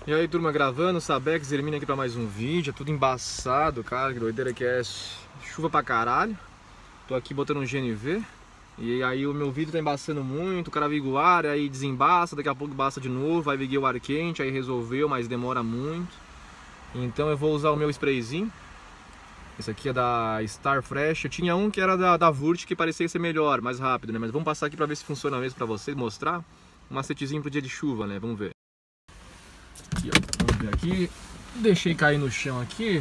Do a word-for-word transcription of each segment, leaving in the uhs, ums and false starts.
E aí, turma, gravando, Sabex, Hermínio aqui pra mais um vídeo. É tudo embaçado, cara, que doideira que é. Chuva pra caralho. Tô aqui botando um G N V. E aí o meu vídeo tá embaçando muito, o cara liga o ar, aí desembaça, daqui a pouco embaça de novo, vai ligar o ar quente, aí resolveu, mas demora muito. Então eu vou usar o meu sprayzinho. Esse aqui é da Star Fresh. Eu tinha um que era da, da Vurt, que parecia ser melhor, mais rápido, né? Mas vamos passar aqui pra ver se funciona mesmo pra vocês, mostrar. Um macetezinho pro dia de chuva, né? Vamos ver. Aqui, ó. Vamos ver aqui. Deixei cair no chão aqui.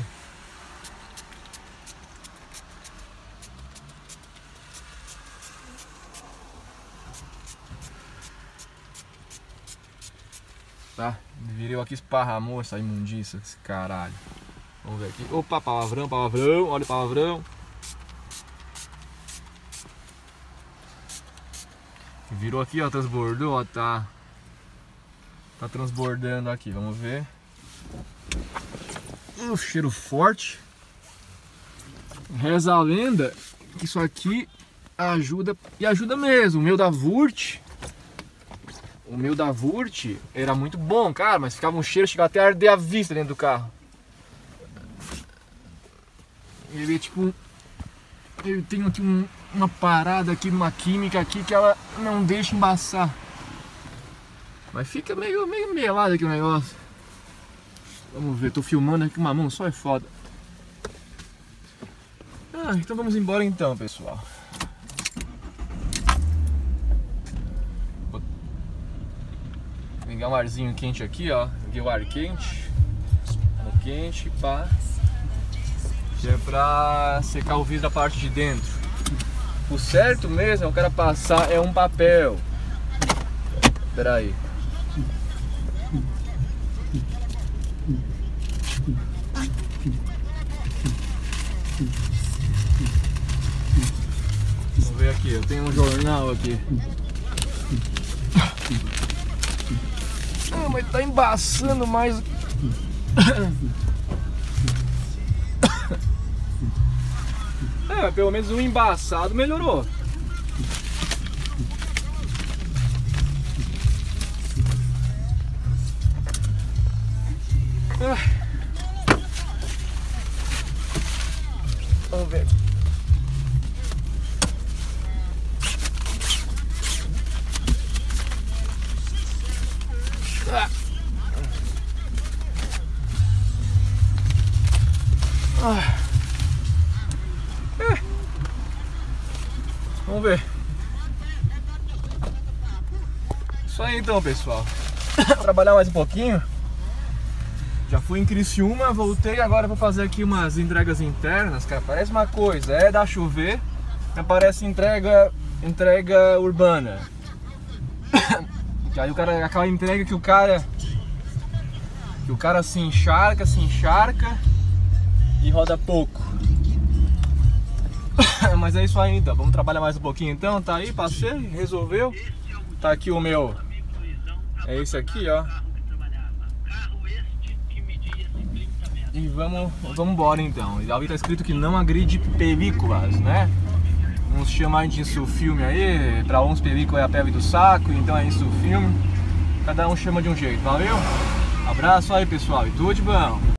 Tá? Virou aqui, esparramou essa imundícia, esse caralho. Vamos ver aqui. Opa, palavrão, palavrão, olha o palavrão. Virou aqui, ó, transbordou, ó, tá. Tá transbordando aqui, vamos ver. Um cheiro forte. Reza a lenda que isso aqui ajuda, e ajuda mesmo. O meu da Vurt, o meu da Vurt era muito bom, cara, mas ficava um cheiro, chegava até a arder a vista dentro do carro. Ele é tipo, eu tenho aqui um, uma parada aqui, uma química aqui que ela não deixa embaçar. Mas fica meio, meio melado aqui o negócio. Vamos ver, tô filmando aqui com uma mão só, é foda. Ah, então vamos embora então, pessoal. Vou ligar um arzinho quente aqui, ó. Liguei o ar quente. No quente, pá. Que é pra secar o vidro da parte de dentro. O certo mesmo é o cara passar é um papel. Espera aí. Vamos ver aqui, eu tenho um jornal aqui. Ah, mas tá embaçando mais. É, pelo menos o embaçado melhorou. Ah. Vamos ver. Ah. Ah. É. Vamos ver. Isso aí então, pessoal. Vou trabalhar mais um pouquinho. Já fui em Criciúma, voltei, agora vou fazer aqui umas entregas internas, cara. Parece uma coisa, é da chover, mas parece entrega, entrega urbana. Aí o cara, aquela entrega que o cara, que o cara se encharca, se encharca e roda pouco. Mas é isso aí então, vamos trabalhar mais um pouquinho então, tá aí, passei, resolveu. Tá aqui o meu, é esse aqui, ó. E vamos, vamos embora então. E ali tá escrito que não agride películas, né? Uns chamam disso filme aí, pra uns película é a pele do saco, então é isso o filme. Cada um chama de um jeito, valeu? Abraço aí, pessoal, e tudo de bom!